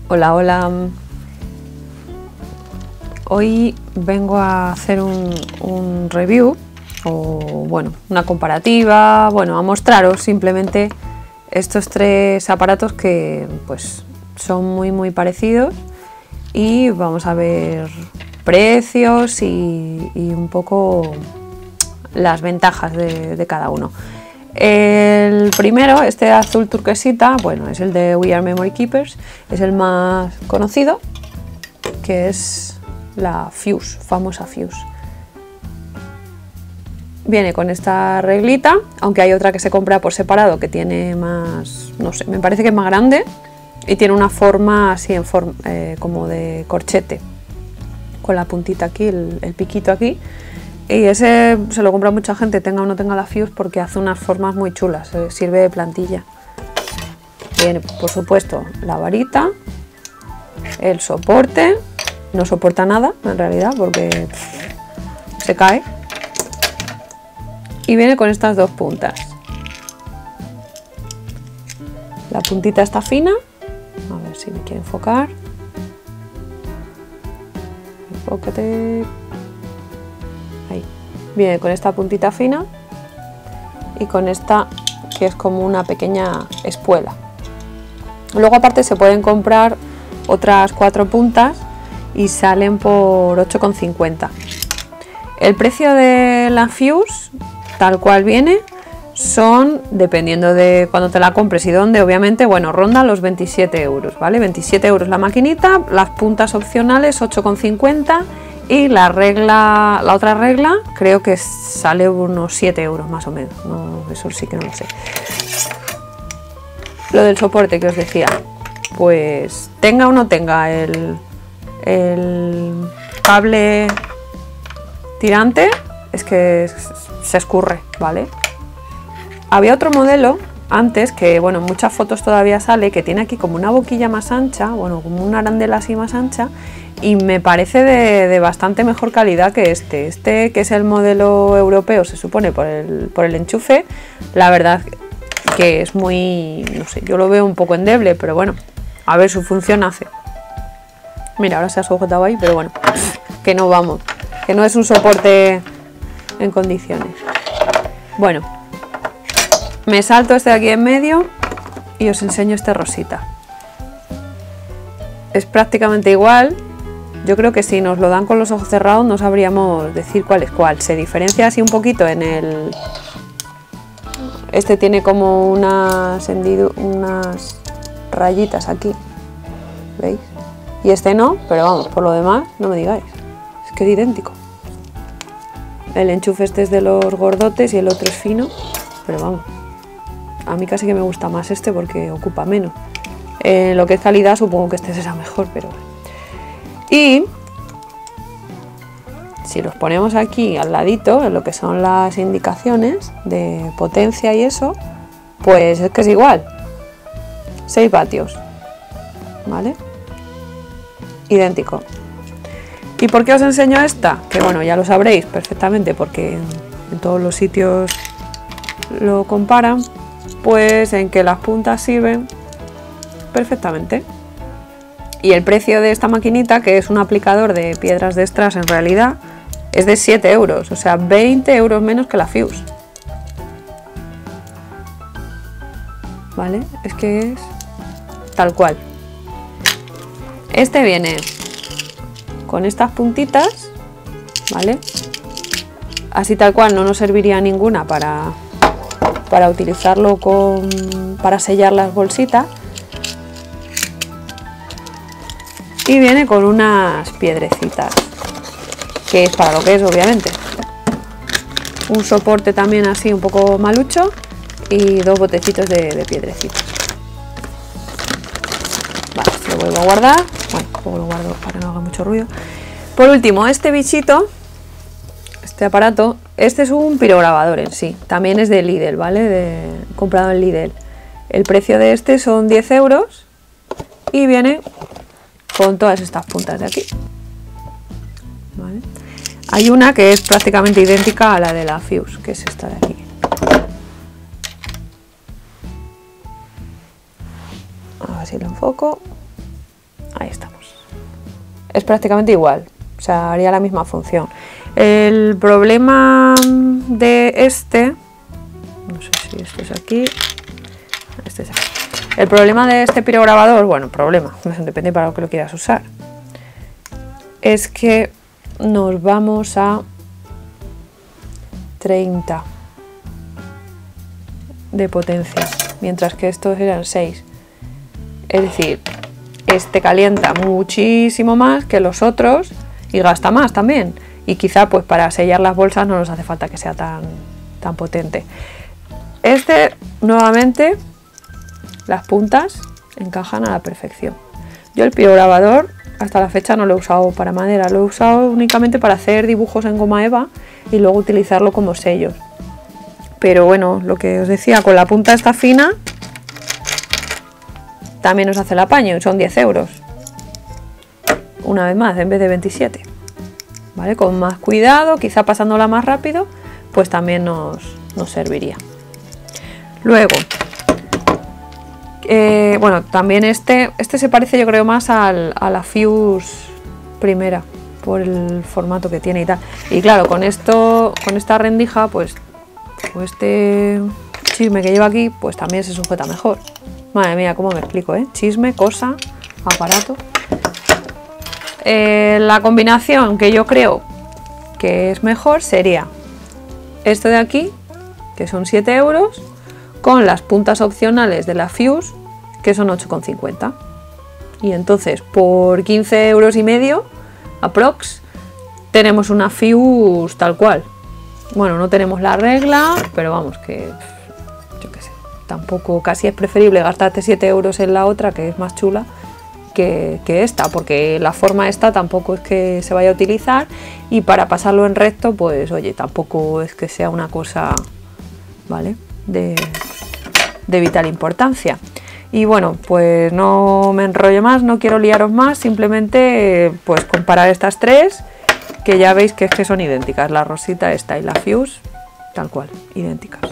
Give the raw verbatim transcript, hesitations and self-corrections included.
Hola, hola. Hoy vengo a hacer un, un review o bueno, una comparativa, bueno, a mostraros simplemente estos tres aparatos que pues son muy muy parecidos y vamos a ver precios y, y un poco las ventajas de, de cada uno. El primero, este azul turquesita, bueno, es el de We Are Memory Keepers, es el más conocido, que es la Fuse, famosa Fuse. Viene con esta reglita, aunque hay otra que se compra por separado que tiene más, no sé, me parece que es más grande y tiene una forma así en forma eh, como de corchete, con la puntita aquí, el, el piquito aquí. Y ese se lo compra mucha gente, tenga o no tenga la Fuse, porque hace unas formas muy chulas, eh, sirve de plantilla. Viene, por supuesto, la varita, el soporte, no soporta nada en realidad porque pff, se cae. Y viene con estas dos puntas. La puntita está fina, a ver si me quiere enfocar. Enfócate. Ahí. Viene con esta puntita fina y con esta que es como una pequeña espuela. Luego aparte se pueden comprar otras cuatro puntas y salen por ocho con cincuenta. El precio de la Fuse, tal cual viene, son, dependiendo de cuando te la compres y dónde, obviamente, bueno, ronda los veintisiete euros, ¿vale? veintisiete euros la maquinita, las puntas opcionales ocho con cincuenta. Y la regla, la otra regla, creo que sale unos siete euros más o menos. No, eso sí que no lo sé. Lo del soporte que os decía, pues tenga o no tenga el, el cable tirante, es que se escurre, ¿vale? Había otro modelo antes que, bueno, en muchas fotos todavía sale, que tiene aquí como una boquilla más ancha, bueno, como una arandela así más ancha. Y me parece de, de bastante mejor calidad que este. Este, que es el modelo europeo, se supone, por el, por el enchufe, la verdad que es muy, no sé, yo lo veo un poco endeble, pero bueno, a ver, su función hace. Mira, ahora se ha sujetado ahí, pero bueno, que no vamos, que no es un soporte en condiciones. Bueno, me salto este de aquí en medio y os enseño este rosita. Es prácticamente igual. Yo creo que si nos lo dan con los ojos cerrados no sabríamos decir cuál es cuál. Se diferencia así un poquito en el... Este tiene como unas, unas rayitas aquí, ¿veis? Y este no, pero vamos, por lo demás, no me digáis. Es que es idéntico. El enchufe este es de los gordotes y el otro es fino, pero vamos. A mí casi que me gusta más este porque ocupa menos. En lo que es calidad supongo que este será mejor, pero... Y si los ponemos aquí al ladito, en lo que son las indicaciones de potencia y eso, pues es que es igual. seis vatios, ¿vale? Idéntico. ¿Y por qué os enseño esta? Que bueno, ya lo sabréis perfectamente porque en, en todos los sitios lo comparan, pues en que las puntas sirven perfectamente. Y el precio de esta maquinita, que es un aplicador de piedras de strass en realidad, es de siete euros, o sea, veinte euros menos que la Fuse. ¿Vale? Es que es tal cual. Este viene con estas puntitas, ¿vale? Así tal cual no nos serviría ninguna para, para utilizarlo con, para sellar las bolsitas. Y viene con unas piedrecitas, que es para lo que es, obviamente. Un soporte también así un poco malucho y dos botecitos de, de piedrecitas. Vale, esto lo vuelvo a guardar. Bueno, luego lo guardo para que no haga mucho ruido. Por último, este bichito, este aparato, este es un pirograbador en sí. También es de Lidl, ¿vale? De, comprado en Lidl. El precio de este son diez euros y viene con todas estas puntas de aquí, ¿vale? Hay una que es prácticamente idéntica a la de la Fuse, que es esta de aquí. A ver si lo enfoco. Ahí estamos. Es prácticamente igual, o sea, haría la misma función. El problema de este, no sé si esto es aquí, este es aquí. El problema de este pirograbador, bueno, problema, depende para lo que lo quieras usar, es que nos vamos a treinta de potencia, mientras que estos eran seis. Es decir, este calienta muchísimo más que los otros y gasta más también. Y quizá pues para sellar las bolsas no nos hace falta que sea tan, tan potente. Este, nuevamente, las puntas encajan a la perfección. Yo el pirograbador hasta la fecha no lo he usado para madera, lo he usado únicamente para hacer dibujos en goma eva y luego utilizarlo como sellos. Pero bueno, lo que os decía, con la punta esta fina también nos hace el apaño, son diez euros. Una vez más, en vez de veintisiete. ¿Vale? Con más cuidado, quizá pasándola más rápido, pues también nos, nos serviría. Luego, eh, bueno, también este, este se parece yo creo más al, a la Fuse primera, por el formato que tiene y tal. Y claro, con esto, con esta rendija, pues, pues este chisme que lleva aquí, pues también se sujeta mejor. Madre mía, cómo me explico, ¿eh? Chisme, cosa, aparato. Eh, la combinación que yo creo que es mejor sería esto de aquí, que son siete euros, con las puntas opcionales de la Fuse, que son ocho con cincuenta. Y entonces, por quince euros y medio, aprox, tenemos una Fuse tal cual. Bueno, no tenemos la regla, pero vamos, que yo qué sé, tampoco, casi es preferible gastarte siete euros en la otra, que es más chula, que, que esta, porque la forma esta tampoco es que se vaya a utilizar, y para pasarlo en recto, pues oye, tampoco es que sea una cosa, ¿vale?, de, de vital importancia. Y bueno, pues no me enrollo más, no quiero liaros más, simplemente pues comparar estas tres, que ya veis que es que son idénticas, la rosita esta y la Fuse, tal cual, idénticas.